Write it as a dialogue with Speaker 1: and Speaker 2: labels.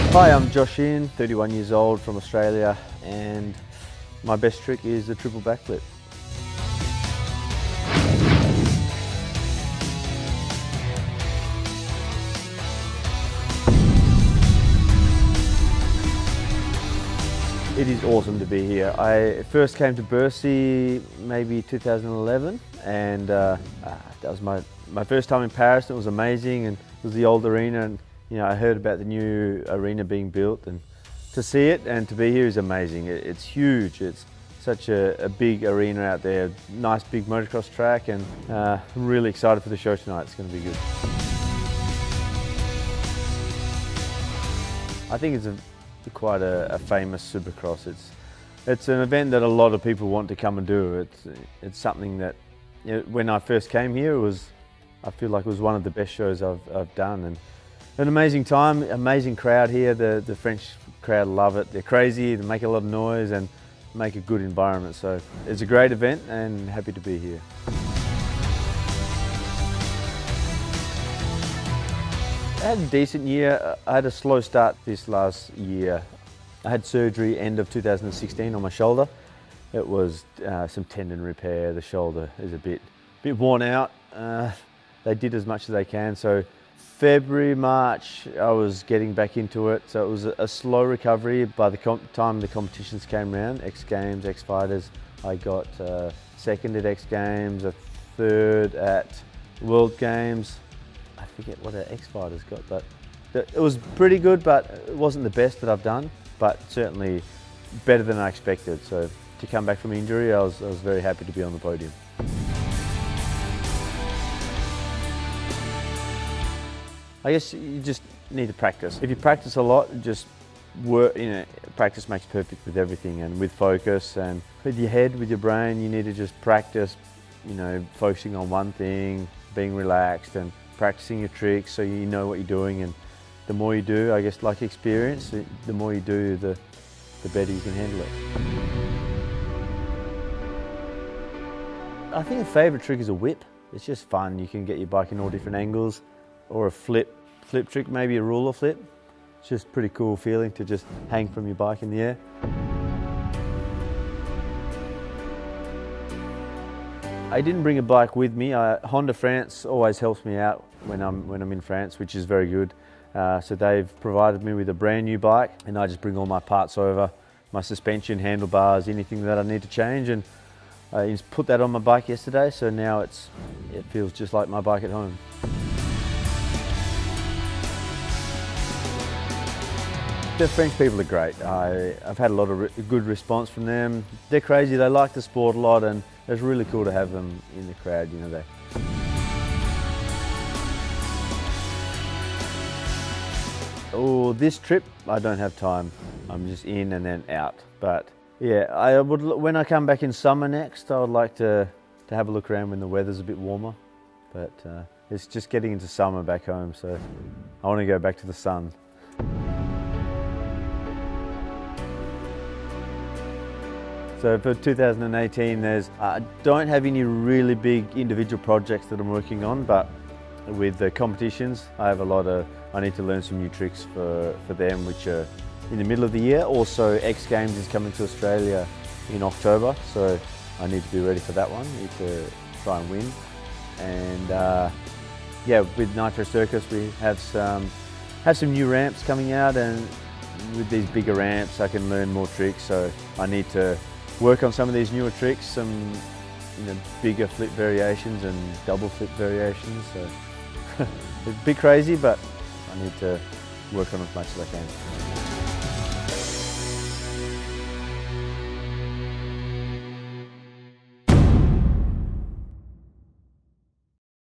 Speaker 1: Hi, I'm Josh Sheehan, 31 years old from Australia, and my best trick is the triple backflip. It is awesome to be here. I first came to Bercy maybe 2011, and that was my first time in Paris. It was amazing, and it was the old arena, and I heard about the new arena being built, and to see it and to be here is amazing. It's huge. It's such a big arena out there, nice big motocross track, and I'm really excited for the show tonight. It's going to be good. I think it's quite a famous supercross. It's an event that a lot of people want to come and do. It's something that, when I first came here, I feel like it was one of the best shows I've done, and an amazing time, amazing crowd here. The French crowd love it. They're crazy, they make a lot of noise and make a good environment. So it's a great event and happy to be here. I had a decent year. I had a slow start this last year. I had surgery end of 2016 on my shoulder. It was some tendon repair. The shoulder is a bit worn out. They did as much as they can. So February, March, I was getting back into it. So it was a slow recovery. By the time the competitions came around, X Games, X Fighters, I got second at X Games, a third at World Games. I forget what X Fighters got, but it was pretty good, but it wasn't the best that I've done, but certainly better than I expected. So to come back from injury, I was very happy to be on the podium. I guess you just need to practice. If you practice a lot, just work, practice makes perfect with everything, and with focus and with your head, with your brain, you need to just practice, focusing on one thing, being relaxed and practicing your tricks so you know what you're doing. And the more you do, I guess, like experience, the more you do, the better you can handle it. I think a favourite trick is a whip. It's just fun. You can get your bike in all different angles, or a flip trick, maybe a ruler flip. It's just a pretty cool feeling to just hang from your bike in the air. I didn't bring a bike with me. Honda France always helps me out when I'm in France, which is very good. So they've provided me with a brand new bike, and I just bring all my parts over, my suspension, handlebars, anything that I need to change, and I just put that on my bike yesterday, so now it feels just like my bike at home. The French people are great. I've had a lot of good response from them. They're crazy, they like the sport a lot, and it's really cool to have them in the crowd, Oh, this trip, I don't have time. I'm just in and then out. But yeah, when I come back in summer next, I would like to have a look around when the weather's a bit warmer. But it's just getting into summer back home, so I want to go back to the sun. So for 2018, I don't have any really big individual projects that I'm working on, but with the competitions, I need to learn some new tricks for them, which are in the middle of the year. Also, X Games is coming to Australia in October, so I need to be ready for that one. I need to try and win. And yeah, with Nitro Circus, we have some new ramps coming out, and with these bigger ramps, I can learn more tricks. So I need to work on some of these newer tricks, some bigger flip variations and double flip variations. So it's a bit crazy, but I need to work on as much as I can.